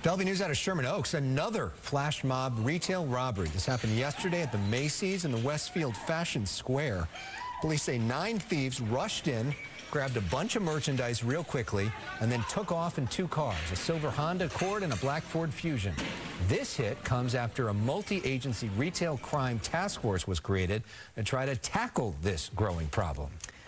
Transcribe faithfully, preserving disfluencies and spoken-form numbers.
Bellevue News out of Sherman Oaks, another flash mob retail robbery. This happened yesterday at the Macy's in the Westfield Fashion Square. Police say nine thieves rushed in, grabbed a bunch of merchandise real quickly, and then took off in two cars, a silver Honda Accord and a black Ford Fusion. This hit comes after a multi-agency retail crime task force was created to try to tackle this growing problem.